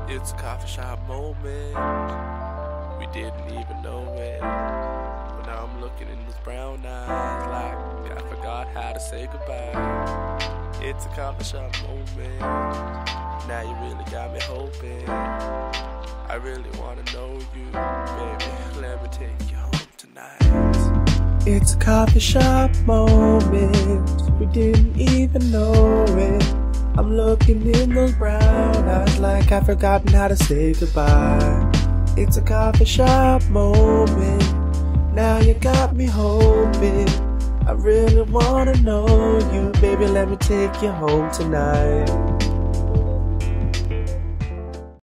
It's a coffee shop moment. We didn't even know it. But now I'm looking in those brown eyes like I forgot how to say goodbye. It's a coffee shop moment. Now you really got me hoping. I really wanna know you, baby. Let me take you home tonight. It's a coffee shop moment. We didn't even know it. I'm looking in those brown eyes like I've forgotten how to say goodbye. It's a coffee shop moment. Now you got me hoping. I really wanna know you, baby. Let me take you home tonight.